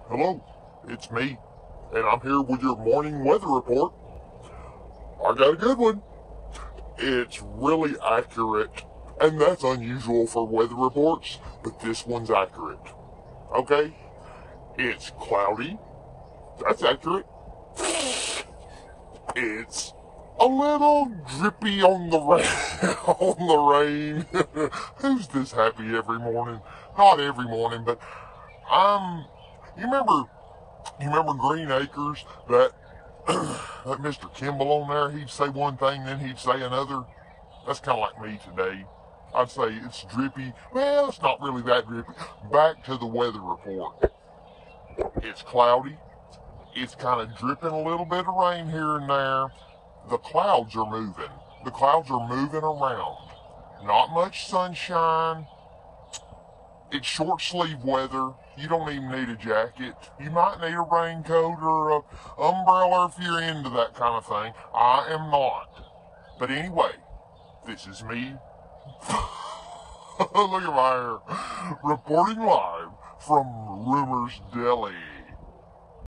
Hello, it's me, and I'm here with your morning weather report. I got a good one. It's really accurate, and that's unusual for weather reports, but this one's accurate. Okay? It's cloudy. That's accurate. It's a little drippy on the rain. On the rain. Who's this happy every morning? Not every morning, but I'm. You remember Green Acres? That Mr. Kimball on there, he'd say one thing, then he'd say another. That's kind of like me today. I'd say it's drippy. Well, it's not really that drippy. Back to the weather report. It's cloudy. It's kind of dripping a little bit of rain here and there. The clouds are moving. The clouds are moving around. Not much sunshine. It's short sleeve weather. You don't even need a jacket. You might need a raincoat or an umbrella if you're into that kind of thing. I am not. But anyway, this is me. Look at my hair. Reporting live from Rumors Deli.